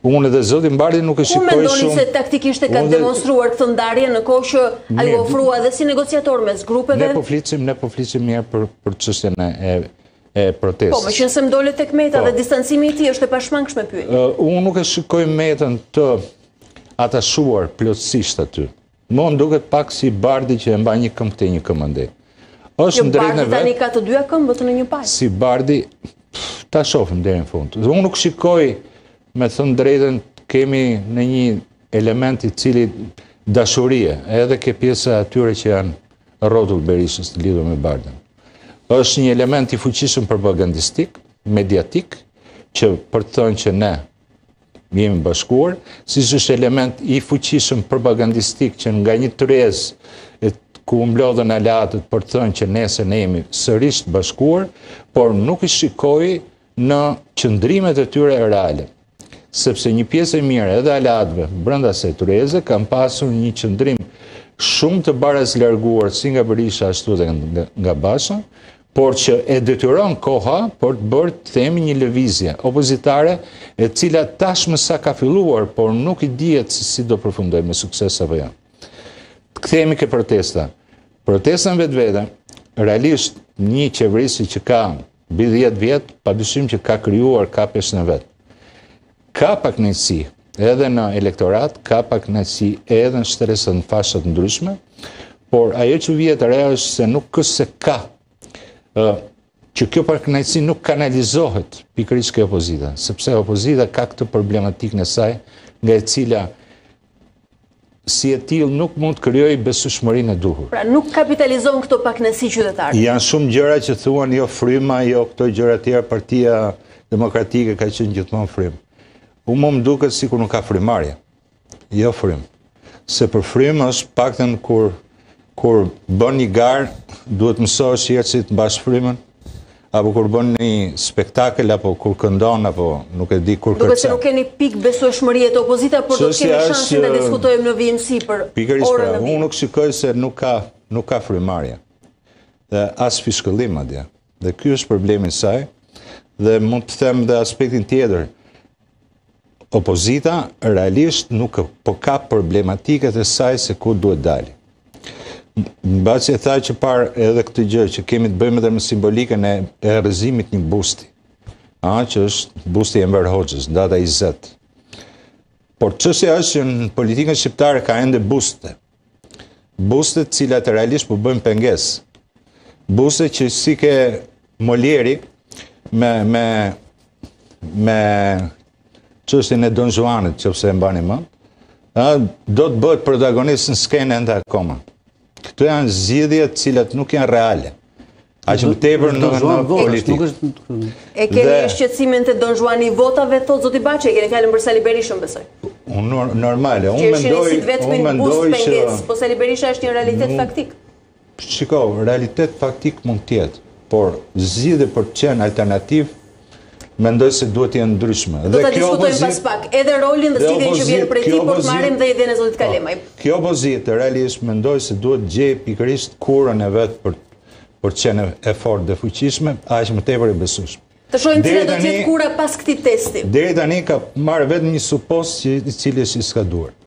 Unë dhe zoti Mbardi nuk e shikoj shumë. Ku mendoni se taktikisht e ka demonstruar këtë ndarje në kohë që ai u ofrua edhe si negociator mes grupeve? Ne po flisim mirë për çështjen e protestës. Po, meqense më dole tek Meta dhe distancimi i tij është e pashmangshme pyetje. Unë nuk e shikoj Metën të atashuar plotësisht aty. Mo më duket pak si Bardi që e mba një këmbë këtej, një këmbë andej. Jo, Bardi tani ka të dyja këmbët në një palë. Si Bardi, ta shohim deri në fund. Unë nuk shikoj, me thënë drejtën, kemi në një element i cili dashurie, edhe ke pjesa atyre që janë rrotull Berishës të lidhur me Bardin. Është një element i fuqishëm propagandistik, mediatik, që për të thënë që ne jemi bashkuar, si që është element i fuqishëm propagandistik që nga një tërezë ku mblodhen aleatët për të thënë që ne jemi sërish bashkuar, por nuk i shikoj në qëndrimet e tyre reale. Sepse një pjesë e mirë edhe aleatëve brenda asaj tëreze kanë pasur një qëndrim shumë të barazlarguar si nga Berisha ashtu dhe nga Basha, por që e detyron koha për të bërë të themi një lëvizje opozitare e cila tashmë sa ka filluar, por nuk i dihet se si do përfundoj me sukses apo jo. Kthehemi ke protesta. Protesta në vetvete, realisht një qeverisi që ka mbi 10 vjet, padyshim që ka krijuar kapeshën e vet. Ka pakënaqësi edhe në elektorat, ka pakënaqësi edhe në shtresat në fashat ndryshme, por ajo që vjet re është se nuk është se ka që kjo pakënaqësi nuk kanalizohet pikërisht ke opozita, sepse opozita ka këtë problematikën e saj, nga e cila si e tillë nuk mund të krijojë besueshmërinë e duhur. Pra nuk kapitalizon këto pakënaqësi qytetare. Janë shumë gjëra që thuan jo fryma, jo këto gjëra të tjera, Partia Demokratike ka qenë gjithmonë frym. Unë më duket sikur nuk ka frymarrje. Jo frym. Se për frym është paktën kur bën një garë, duhet mësohesh si të mbash frymën, apo kur bën një spektakël, apo kur këndon, apo nuk e di kur kërcen. Duket se nuk keni pikë besueshmërie të opozita, por do të kemi shansin të diskutojmë në vijimsi për orën e vit. Unë nuk shikoj se nuk ka frymarrje. Dhe as fishkëllim atje. Dhe ky është problemi i saj. Dhe mund të them dhe aspektin tjetër. Opozita realisht nuk po ka problematikat e saj se ku duhet dalë. Mbasi e tha që parë edhe këtë gjë që kemi të bëjmë edhe me simbolikën e rrëzimit një busti, që është busti i Enver Hoxhës, data 20. Por çështja është që në politikën shqiptare ka ende buste. Buste të cilat realisht po bëjmë pengesë. Buste që si ke Molieri me çështjen e Don Juanit, nëse e mbani mend, do të bëhet protagonist në skenë ende akoma. Këto janë zgjidhje të cilat nuk janë reale. Aq më tepër në politikë. E keni shqetësimin të Don Juani i votave, thot zoti Baçi, e keni fjalën për Sali Berishën, besoj. Normale, unë mendoj që po Sali Berisha është një realitet faktik. Shiko, realitet faktik mund të jetë, por zgjidhje për të qenë alternativ mendoj se duhet të jenë ndryshme. Do ta diskutojmë pas pak, edhe rolin dhe cilin që vjen prej tij, por të marrim dhe idenë e zotit Kalemaj. Kjo opozitë realisht mendoj se duhet gjej pikërisht kurën e vet për të qenë e fortë dhe fuqishme, aq më tepër e besueshme. Të shohim cila do të jetë kura pas këtij testi. Deri tani ka marrë vetëm një supost i cili është i skaduar.